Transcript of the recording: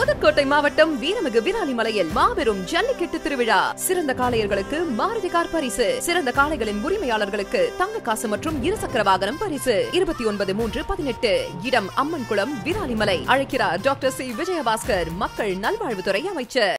புதுக்கோட்டை மாவட்டம் வீரமிகு விராலிமலையில் மாபெரும் ஜல்லிக்கட்டு திருவிழா. சிறந்த காளையர்களுக்கு மாருதி கார் பரிசு, சிறந்த காளைகளின் உரிமையாளர்களுக்கு தங்க காசு மற்றும் இருசக்கர வாகனம் பரிசு. 29/3/18. இடம் அம்மன்குளம், விராலிமலை. அழைக்கிறார் டாக்டர்.C.Vijayabaskar, மக்கள் நல்வாழ்வுத்துறை அமைச்சர்.